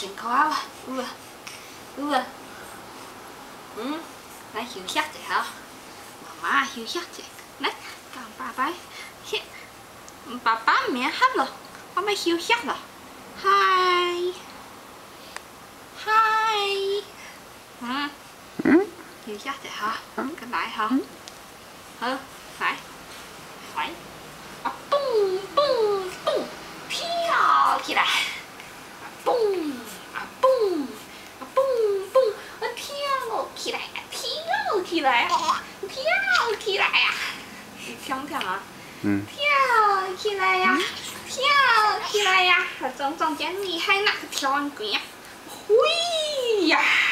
辛苦啊！有啊，有啊。来休息一下哈，妈妈休息一下。来，跟爸爸歇。爸爸唔免喊咯，我要休息咯。嗨，嗨。休息一下哈，跟来哈。好，来，来。啊，蹦蹦蹦，跳起来。蹦啊蹦啊蹦蹦啊跳起来啊跳起来啊跳起来啊！你听听啊，跳起来呀，跳起来呀！中间厉害那个跳完滚呀，嘿呀！